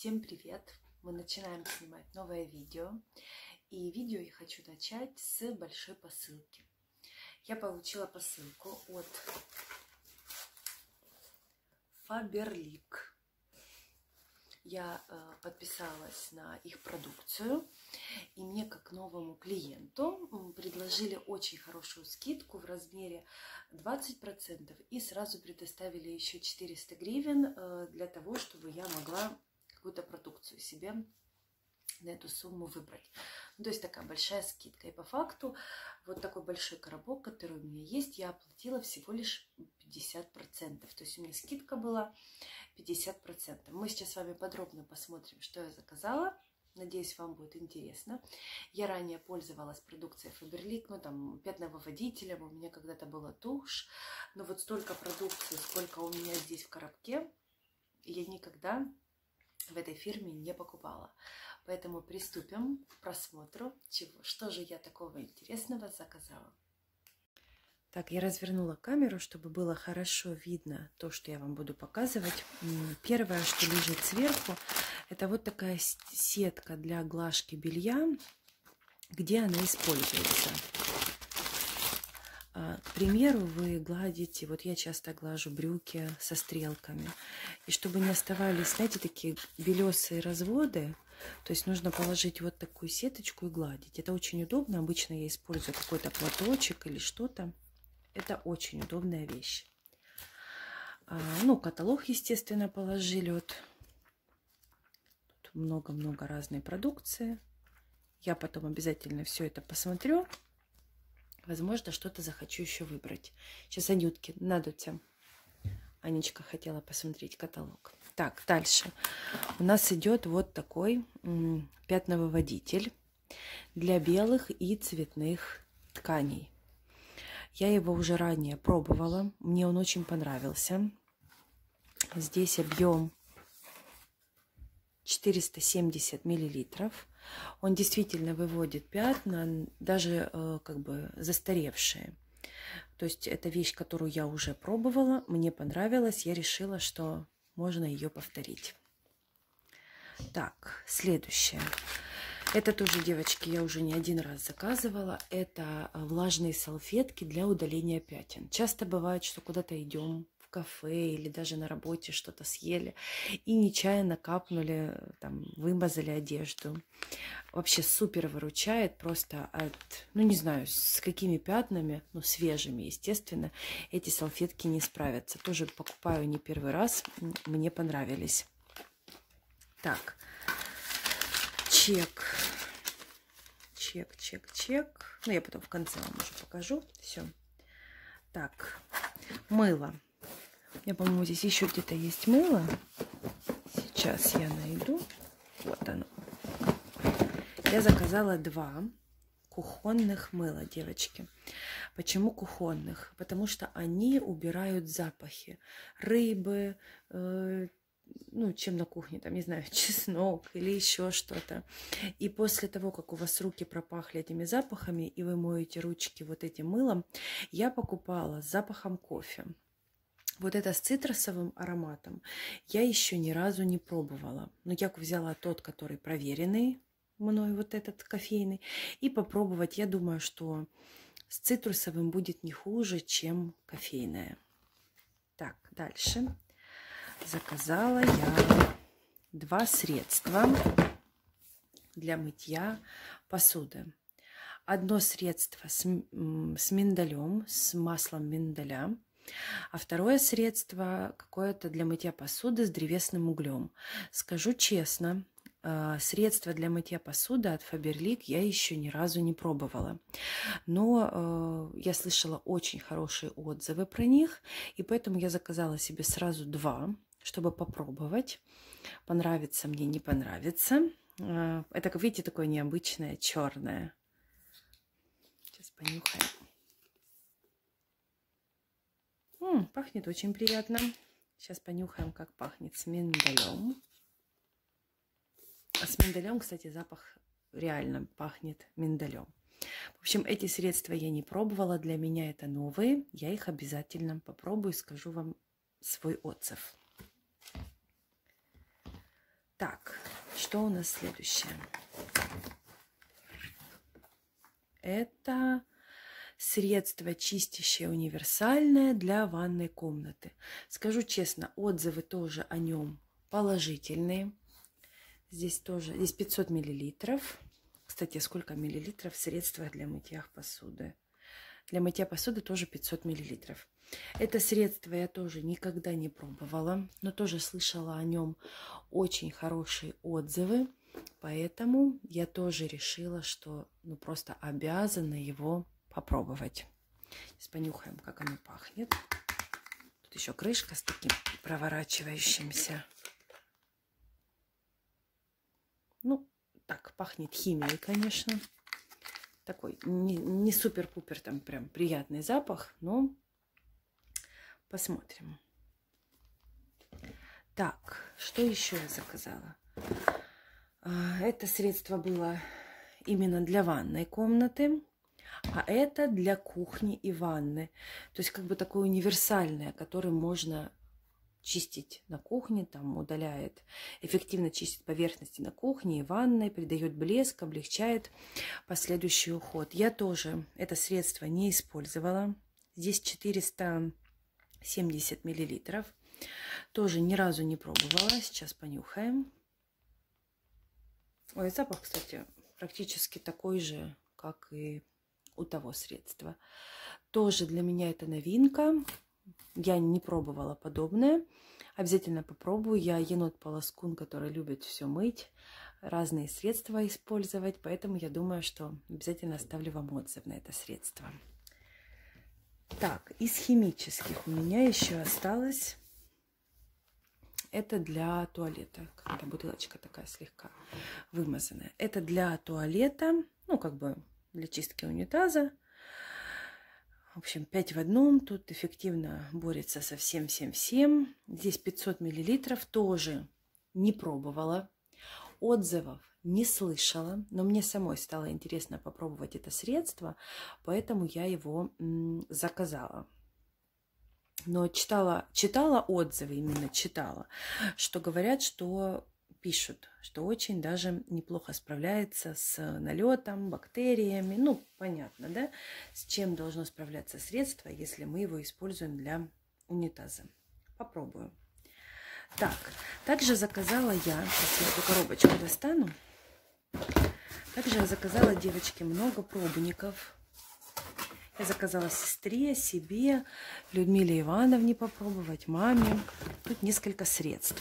Всем привет! Мы начинаем снимать новое видео. И видео я хочу начать с большой посылки. Я получила посылку от Faberlic. Я подписалась на их продукцию. И мне, как новому клиенту, предложили очень хорошую скидку в размере 20%. И сразу предоставили еще 400 гривен для того, чтобы я могла какую-то продукцию себе на эту сумму выбрать. Ну, то есть такая большая скидка. И по факту вот такой большой коробок, который у меня есть, я оплатила всего лишь 50%. То есть у меня скидка была 50%. Мы сейчас с вами подробно посмотрим, что я заказала. Надеюсь, вам будет интересно. Я ранее пользовалась продукцией Faberlic, ну там пятновыводителем, у меня когда-то была тушь. Но вот столько продукции, сколько у меня здесь в коробке, я никогда в этой фирме не покупала. Поэтому приступим к просмотру, что же я такого интересного заказала. Так, я развернула камеру, чтобы было хорошо видно то, что я вам буду показывать. Первое, что лежит сверху, это вот такая сетка для глажки белья, где она используется. К примеру, вы гладите, вот я часто глажу брюки со стрелками, и чтобы не оставались, знаете, такие белесые разводы, то есть нужно положить вот такую сеточку и гладить. Это очень удобно, обычно я использую какой-то платочек или что-то. Это очень удобная вещь. Ну, каталог, естественно, положили, вот тут много-много разной продукции. Я потом обязательно все это посмотрю. Возможно, что-то захочу еще выбрать. Сейчас Анютке надуться. Анечка хотела посмотреть каталог. Так, дальше. У нас идет вот такой пятновыводитель для белых и цветных тканей. Я его уже ранее пробовала. Мне он очень понравился. Здесь объем 470 миллилитров. Он действительно выводит пятна, даже как бы застаревшие. То есть это вещь, которую я уже пробовала, мне понравилась, я решила, что можно ее повторить. Так, следующее. Это тоже, девочки, я уже не один раз заказывала. Это влажные салфетки для удаления пятен. Часто бывает, что куда-то идем в кафе или даже на работе что-то съели и нечаянно капнули, там, вымазали одежду. Вообще супер выручает просто от, ну не знаю, с какими пятнами, ну свежими, естественно, эти салфетки не справятся. Тоже покупаю не первый раз, мне понравились. Так, чек. Ну, я потом в конце вам уже покажу. Все. Так, мыло. У меня, по-моему, здесь еще где-то есть мыло. Сейчас я найду. Вот оно. Я заказала 2 кухонных мыла, девочки. Почему кухонных? Потому что они убирают запахи рыбы, ну, чем на кухне, там, не знаю, чеснок или еще что-то. И после того, как у вас руки пропахли этими запахами, и вы моете ручки вот этим мылом, я покупала с запахом кофе. Вот это с цитрусовым ароматом я еще ни разу не пробовала. Но я взяла тот, который проверенный мной, вот этот кофейный, и попробовать. Я думаю, что с цитрусовым будет не хуже, чем кофейное. Так, дальше. Заказала я 2 средства для мытья посуды. Одно средство с миндалем, с маслом миндаля, а второе средство какое-то для мытья посуды с древесным углем. Скажу честно, средства для мытья посуды от Faberlic я еще ни разу не пробовала. Но я слышала очень хорошие отзывы про них, и поэтому я заказала себе сразу 2, чтобы попробовать. Понравится мне, не понравится. Это, как видите, такое необычное черное. Сейчас понюхаем. Пахнет очень приятно. Сейчас понюхаем, как пахнет с миндалем. А с миндалем, кстати, запах реально пахнет миндалем. В общем, эти средства я не пробовала. Для меня это новые. Я их обязательно попробую и скажу вам свой отзыв. Так, что у нас следующее? Это средство чистящее универсальное для ванной комнаты. Скажу честно, отзывы тоже о нем положительные. Здесь 500 миллилитров. Кстати, сколько миллилитров в средствах для мытья посуды? Для мытья посуды тоже 500 миллилитров. Это средство я тоже никогда не пробовала, но тоже слышала о нем очень хорошие отзывы. Поэтому я тоже решила, что просто обязана его попробовать. Сейчас понюхаем, как оно пахнет. Тут еще крышка с таким проворачивающимся. Ну, так, пахнет химией, конечно. Такой не супер-пупер, там прям приятный запах, но посмотрим. Так, что еще я заказала? Это средство было именно для ванной комнаты, а это для кухни и ванны. То есть как бы такое универсальное, которым можно чистить на кухне, там удаляет, эффективно чистит поверхности на кухне и ванной, придает блеск, облегчает последующий уход. Я тоже это средство не использовала. Здесь 470 миллилитров. Тоже ни разу не пробовала. Сейчас понюхаем. Ой, запах, кстати, практически такой же, как и у того средства. Тоже для меня это новинка. Я не пробовала подобное. Обязательно попробую. Я енот-полоскун, который любит все мыть, разные средства использовать. Поэтому я думаю, что обязательно оставлю вам отзыв на это средство. Так, из химических у меня еще осталось. Это для туалета. Какая-то бутылочка такая слегка вымазанная. Это для туалета, ну, как бы для чистки унитаза. В общем, 5 в одном. Тут эффективно борется со всем. Здесь 500 миллилитров. Тоже не пробовала. Отзывов не слышала. Но мне самой стало интересно попробовать это средство. Поэтому я его заказала. Но читала отзывы, именно читала, что говорят, что пишут, что очень даже неплохо справляется с налетом, бактериями. Ну, понятно, да, с чем должно справляться средство, если мы его используем для унитаза. Попробую. Так, также заказала я, сейчас я эту коробочку достану, также я заказала, девочки, много пробников. Я заказала сестре, себе, Людмиле Ивановне попробовать, маме. Тут несколько средств.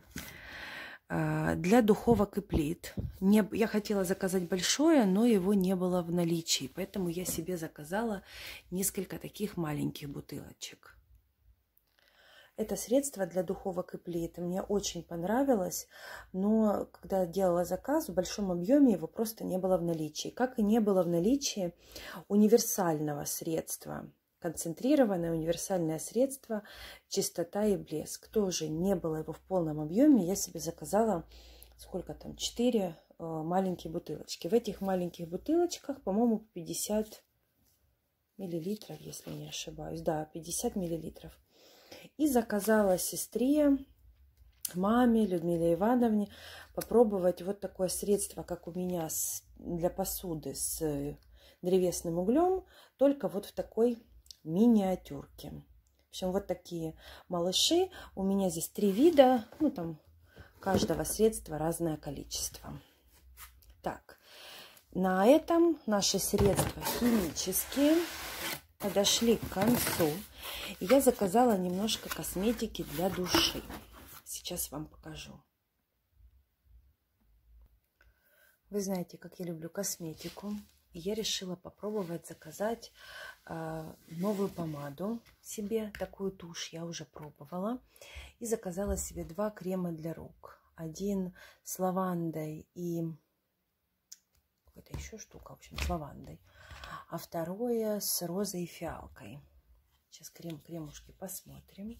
Для духовок и плит. Я хотела заказать большое, но его не было в наличии. Поэтому я себе заказала несколько таких маленьких бутылочек. Это средство для духовок и плит. Мне очень понравилось, но когда делала заказ, в большом объеме его просто не было в наличии. Как и не было в наличии универсального средства. Концентрированное универсальное средство «Чистота и блеск». Тоже не было его в полном объеме. Я себе заказала, сколько там, 4 маленькие бутылочки. В этих маленьких бутылочках, по-моему, 50 миллилитров, если не ошибаюсь. Да, 50 миллилитров. И заказала сестре, маме, Людмиле Ивановне попробовать вот такое средство, как у меня для посуды с древесным углем, только вот в такой миниатюрке. В общем, вот такие малыши. У меня здесь 3 вида, ну там каждого средства разное количество. Так, на этом наши средства химические подошли к концу. И я заказала немножко косметики для души. Сейчас вам покажу. Вы знаете, как я люблю косметику. И я решила попробовать заказать новую помаду себе. Такую тушь я уже пробовала. И заказала себе 2 крема для рук. Один с лавандой и какая-то еще штука, в общем, с лавандой. А второе с розой и фиалкой. Сейчас кремушки посмотрим.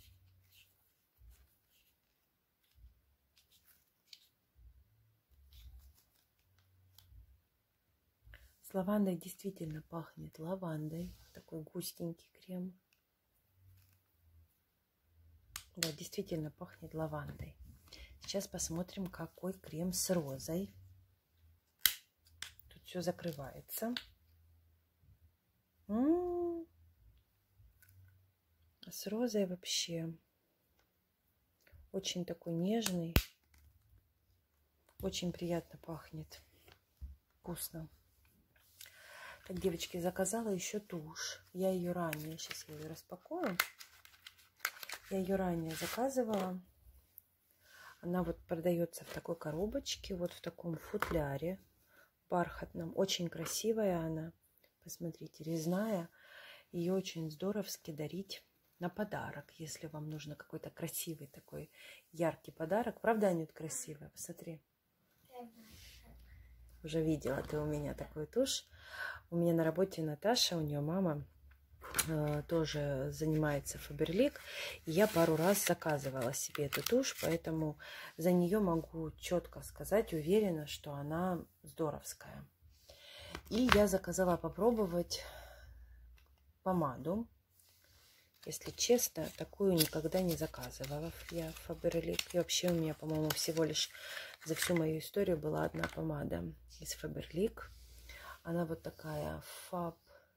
С лавандой действительно пахнет лавандой. Такой густенький крем. Да, действительно пахнет лавандой. сейчас посмотрим, какой крем с розой. Тут все закрывается. С розой вообще очень такой нежный. Очень приятно пахнет. Вкусно. Так, девочки, заказала еще тушь. Я ее ранее, сейчас я ее распакую. Я ее ранее заказывала. Она вот продается в такой коробочке, вот в таком футляре бархатном. Очень красивая она. Посмотрите, резная. Ее очень здоровски дарить на подарок, если вам нужно какой-то красивый такой яркий подарок. Правда, Анют, красивая? Посмотри. Уже видела ты у меня такую тушь. У меня на работе Наташа, у нее мама тоже занимается Faberlic. И я пару раз заказывала себе эту тушь, поэтому за нее могу четко сказать, уверена, что она здоровская. И я заказала попробовать помаду. Если честно, такую никогда не заказывала я в Faberlic. И вообще у меня, по-моему, всего лишь за всю мою историю была одна помада из Faberlic. Она вот такая Fab.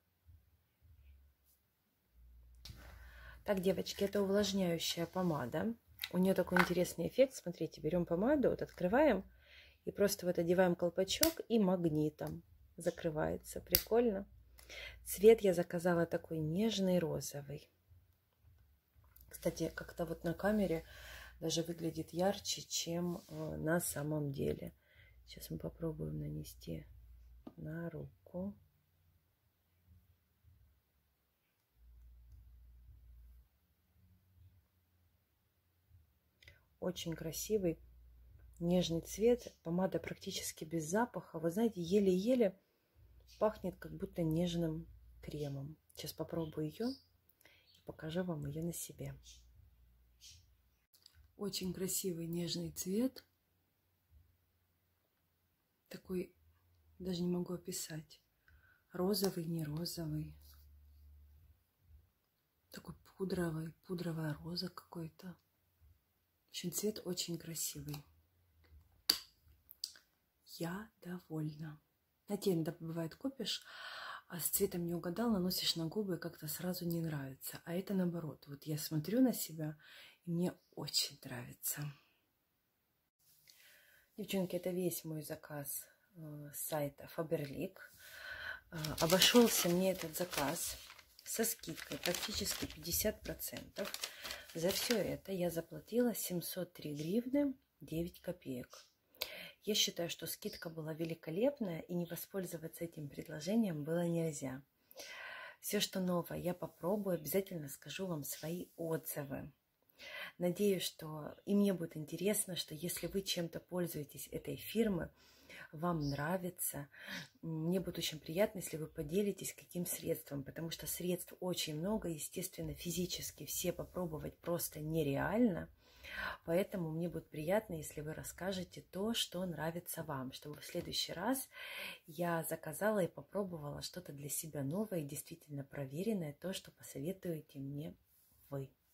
Так, девочки, это увлажняющая помада. У нее такой интересный эффект. Смотрите, берем помаду, вот открываем и просто вот одеваем колпачок и магнитом закрывается. Прикольно. Цвет я заказала такой нежный розовый. Кстати, как-то вот на камере даже выглядит ярче, чем на самом деле. Сейчас мы попробуем нанести на руку. Очень красивый, нежный цвет. Помада практически без запаха. Вы знаете, еле-еле пахнет как будто нежным кремом. Сейчас попробую ее. Покажу вам ее на себе. Очень красивый нежный цвет. Такой, даже не могу описать. Розовый, не розовый. Такой пудровый, пудровая роза какой-то. В общем, цвет очень красивый. Я довольна. Знаете, иногда бывает купишь, а с цветом не угадал, наносишь на губы, как-то сразу не нравится. А это наоборот. Вот я смотрю на себя, и мне очень нравится. Девчонки, это весь мой заказ с сайта Faberlic. Обошелся мне этот заказ со скидкой практически 50%. За все это я заплатила 703 гривны 9 копеек. Я считаю, что скидка была великолепная, и не воспользоваться этим предложением было нельзя. Все, что новое, я попробую, обязательно скажу вам свои отзывы. Надеюсь, что и мне будет интересно, что если вы чем-то пользуетесь этой фирмы, вам нравится, мне будет очень приятно, если вы поделитесь каким средством, потому что средств очень много, естественно, физически все попробовать просто нереально. Поэтому мне будет приятно, если вы расскажете то, что нравится вам, чтобы в следующий раз я заказала и попробовала что-то для себя новое и действительно проверенное, то, что посоветуете мне вы.